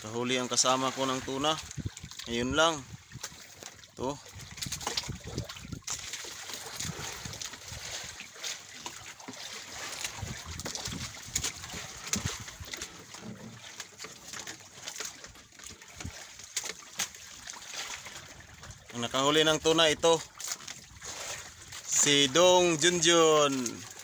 Nakahuli ang kasama ko ng tuna. Ngayon lang. Ito. Ang nakahuli ng tuna ito, si Dong Junjun.